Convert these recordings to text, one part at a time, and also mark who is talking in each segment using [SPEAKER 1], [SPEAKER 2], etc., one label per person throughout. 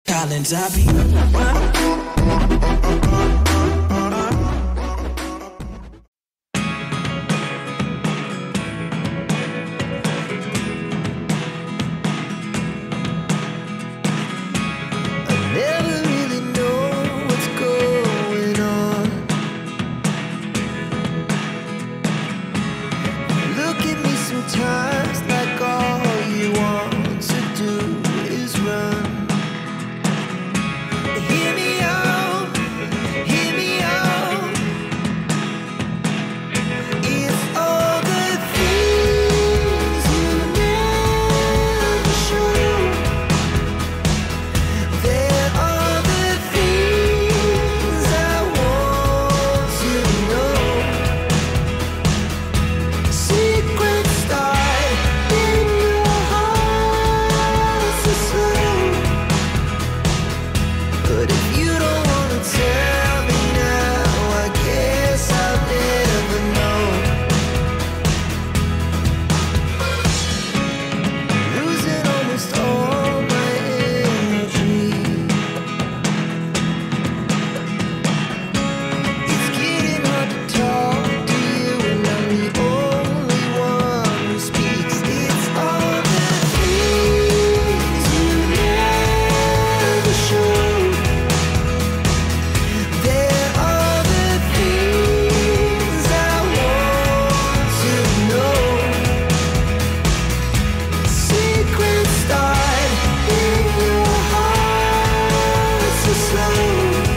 [SPEAKER 1] Collins, I be.
[SPEAKER 2] Sometimes like all you want to do is run. Hear me out, hear me out. If all the things you never show, there are the things I want to know. Secrets start in your heart so slow. But if you don't wanna tell me now, I guess I'll never know. Losing almost all my energy. It's getting hard to talk to you, and I'm the only one who speaks. It's all the things you never show. There are the things I want to know. Secrets start in your heart so slow.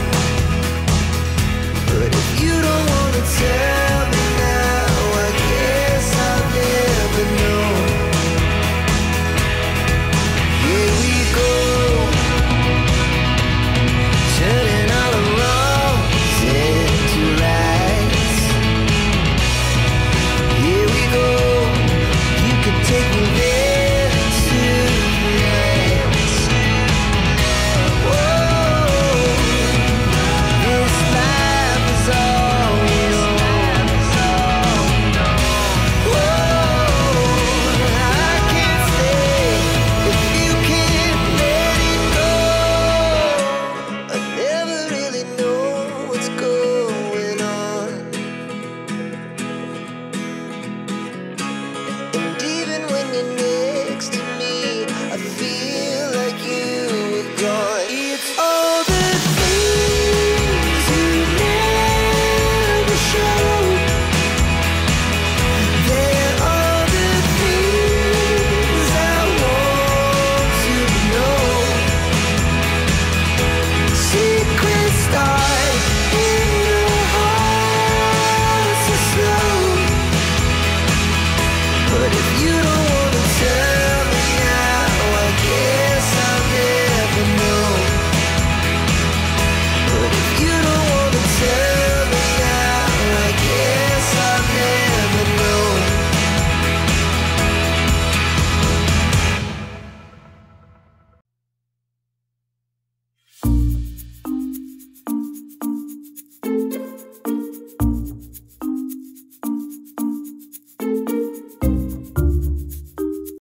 [SPEAKER 2] But if you don't wanna tell me now, I guess I'll never know. Here we go, turning all the wrongs into rights. Here we go, you can take me there tonight. Whoa, this life is all we know. Whoa, I can't stay if you can't let it go. I never really know what's going on. And even when you're next to me, I feel like you were gone. It's all the things you never show. There are the things I want to know. Secrets start in your heart so slow. But if you don't